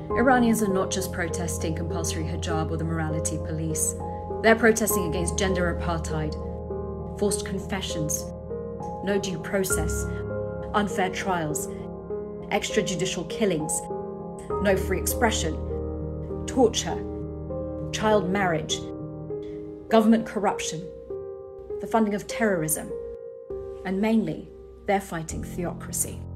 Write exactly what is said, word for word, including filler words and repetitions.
Iranians are not just protesting compulsory hijab or the morality police. They're protesting against gender apartheid, forced confessions, no due process, unfair trials, extrajudicial killings, no free expression, torture, child marriage, government corruption, the funding of terrorism, and mainly, they're fighting theocracy.